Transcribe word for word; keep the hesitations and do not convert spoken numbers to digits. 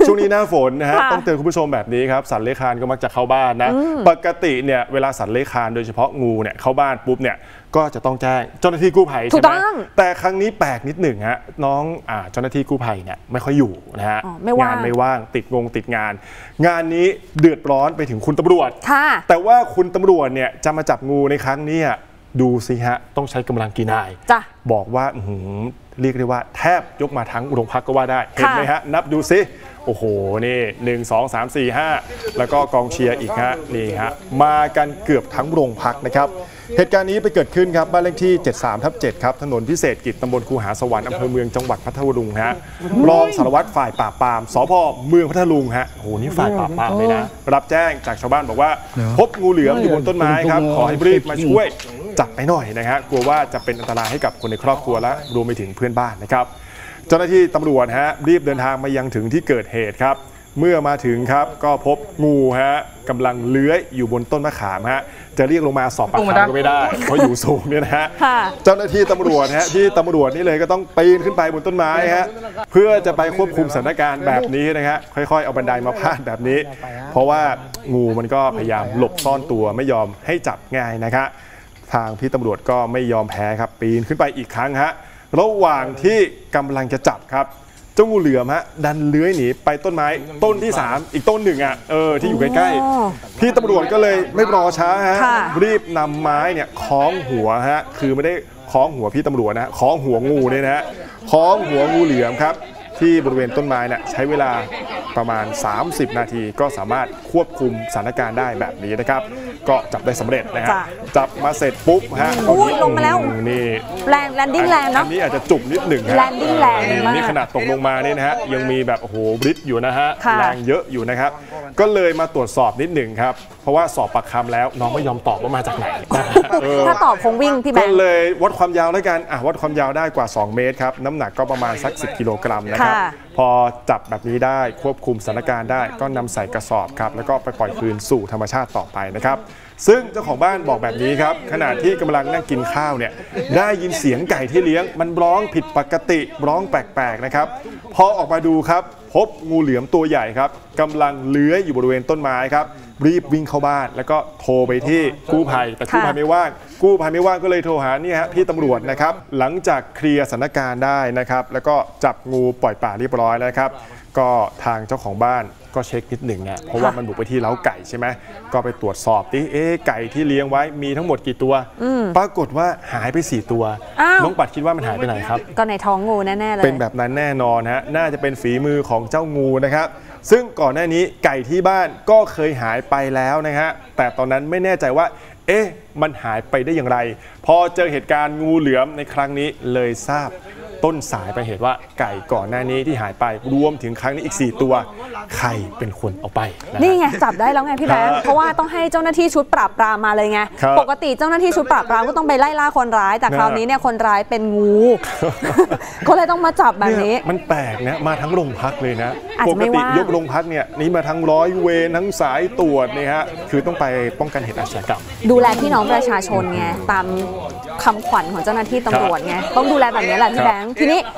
ช่วงนี้หน้าฝนนะฮะต้องเตือนคุณผู้ชมแบบนี้ครับสัตว์เลื้อยคลานก็มักจะเข้าบ้านนะปกติเนี่ยเวลาสัตว์เลื้อยคลานโดยเฉพาะงูเนี่ยเข้าบ้านปุ๊บเนี่ยก็จะต้องแจ้งเจ้าหน้าที่กู้ภัยใช่ไหมแต่ครั้งนี้แปลกนิดหนึ่งฮะน้องอ่าเจ้าหน้าที่กู้ภัยเนี่ยไม่ค่อยอยู่นะฮะงานไม่ว่างติดงงติดงานงานนี้เดือดร้อนไปถึงคุณตำรวจแต่ว่าคุณตำรวจเนี่ยจะมาจับงูในครั้งนี้ดูสิฮะต้องใช้กำลังกี่นายบอกว่าเรียกได้ว่าแทบยกมาทั้งโรงพักก็ว่าได้เห็นไหมฮะนับดูสิโอ้โหนี่หนึ่งสองสามสี่ห้าแล้วก็กองเชียร์อีกฮะนี่ฮะมากันเกือบทั้งโรงพักนะครับเหตุการณ์นี้ไปเกิดขึ้นครับบ้านเลขที่เจ็ดสิบสามทับเจ็ดครับถนนพิเศษกิจตำบลคูหาสวรรค์อำเภอเมืองจังหวัดพัทลุงฮะรองสารวัตรฝ่ายปราบปรามสภ.เมืองพัทลุงฮะโอ้โหนี่ฝ่ายปราบปรามเลยนะรับแจ้งจากชาวบ้านบอกว่าพบงูเหลือมอยู่บนต้นไม้ครับขอให้รีบมาช่วยจับไปหน่อยนะฮะกลัวว่าจะเป็นอันตรายให้กับคนในครอบครัวและรวมไปถึงเพื่อนบ้านนะครับเจ้าหน้าที่ตำรวจฮะรีบเดินทางมายังถึงที่เกิดเหตุครับเมื่อมาถึงครับก็พบงูฮะกำลังเลื้อยอยู่บนต้นมะขามฮะจะเรียกลงมาสอบปากคำก็ไม่ได้เพราะอยู่สูงเนี่ยนะฮะเจ้าหน้าที่ตำรวจฮะที่ตำรวจนี่เลยก็ต้องปีนขึ้นไปบนต้นไม้ฮะเพื่อจะไปควบคุมสถานการณ์แบบนี้นะฮะค่อยๆเอาบันไดมาพาดแบบนี้เพราะว่างูมันก็พยายามหลบซ่อนตัวไม่ยอมให้จับง่ายนะครับทางพี่ตำรวจก็ไม่ยอมแพ้ครับปีนขึ้นไปอีกครั้งฮะระหว่างที่กำลังจะจับครับเจ้างูเหลือมฮะดันเลื้อยหนีไปต้นไม้ต้นที่สามอีกต้นหนึ่งอ่ะเออที่อยู่ใกล้ๆพี่ตำรวจก็เลยไม่รอช้าฮะรีบนำไม้เนี่ยคล้องหัวฮะคือไม่ได้คล้องหัวพี่ตำรวจนะคล้องหัวงูเนี่ยนะฮะคล้องหัวงูเหลือมครับที่บริเวณต้นไม้เนี่ยใช้เวลาประมาณสามสิบนาทีก็สามารถควบคุมสถานการณ์ได้แบบนี้นะครับก็จับได้สำเร็จนะฮะจับมาเสร็จปุ๊บฮะลงมาแล้วนี่แรงแลนดิ้งแรงเนาะอันนี้อาจจะจุบนิดหนึ่งฮะแลนดิ้งแรงนี่ขนาดตกลงมานี่นะฮะยังมีแบบโอ้โหบริดอยู่นะฮะแรงเยอะอยู่นะครับก็เลยมาตรวจสอบนิดหนึ่งครับเพราะว่าสอบปากคำแล้วน้องไม่ยอมตอบว่ามาจากไหนถ้าตอบคงวิ่งพี่แบงค์ก็เลยวัดความยาวแล้วกันอ่ะวัดความยาวได้กว่าสองเมตรครับน้ำหนักก็ประมาณสักสิบกิโลกรัมนะครับพอจับแบบนี้ได้ควบคุมสถานการณ์ได้ก็นำใส่กระสอบครับแล้วก็ไปปล่อยคืนสู่ธรรมชาติต่อไปนะครับซึ่งเจ้าของบ้านบอกแบบนี้ครับขณะที่กำลังนั่งกินข้าวเนี่ยได้ยินเสียงไก่ที่เลี้ยงมันร้องผิดปกติร้องแปลกๆนะครับพอออกมาดูครับพบงูเหลือมตัวใหญ่ครับกำลังเลื้อยอยู่บริเวณต้นไม้ครับรีบวิ่งเข้าบ้านแล้วก็โทรไปที่กู้ภัยแต่กู้ภัยไม่ว่างกู้ภัยไม่ว่างก็เลยโทรหานี่ฮะพี่ตำรวจนะครับหลังจากเคลียร์สถานการณ์ได้นะครับแล้วก็จับงูปล่อยป่าเรียบร้อยแล้วครับก็ทางเจ้าของบ้านก็เช็คนิดหนึ่งนะเพราะว่ามันบุกไปที่เล้าไก่ใช่ไหมก็ไปตรวจสอบดิเอ๊ะไก่ที่เลี้ยงไว้มีทั้งหมดกี่ตัวปรากฏว่าหายไปสี่ตัวน้องปัดคิดว่ามันหายไปไหนครับก็ในท้องงูแน่ๆเลยเป็นแบบนั้นแน่นอนฮะน่าจะเป็นฝีมือของเจ้างูนะครับซึ่งก่อนหน้านี้ไก่ที่บ้านก็เคยหายไปแล้วนะฮะแต่ตอนนั้นไม่แน่ใจว่าเอ๊ะมันหายไปได้อย่างไรพอเจอเหตุการณ์งูเหลือมในครั้งนี้เลยทราบต้นสายไปเหตุว่าไก่ก่อนหน้านี้ที่หายไปรวมถึงครั้งนี้อีกสี่ตัวใครเป็นคนเอาไปนี่ไงจับได้แล้วไงพี่แบงค์เพราะว่าต้องให้เจ้าหน้าที่ชุดปราบปรามมาเลยไงปกติเจ้าหน้าที่ชุดปราบปรามก็ต้องไปไล่ล่าคนร้ายแต่คราวนี้เนี่ยคนร้ายเป็นงูก็เลยต้องมาจับแบบนี้มันแปลกนะมาทั้งโรงพักเลยนะปกติยกโรงพักเนี่ยนี่มาทั้งร้อยเวรทั้งสายตรวจเนี่ยฮะคือต้องไปป้องกันเหตุอาชญากรรมดูแลพี่น้องประชาชนไงตามคำขวัญของเจ้าหน้าที่ตำรวจไงต้องดูแลแบบนี้แหละพี่แบงค์ทีนี้